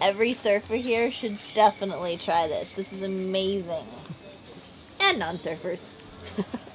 Every surfer here should definitely try this. This is amazing. And non-surfers.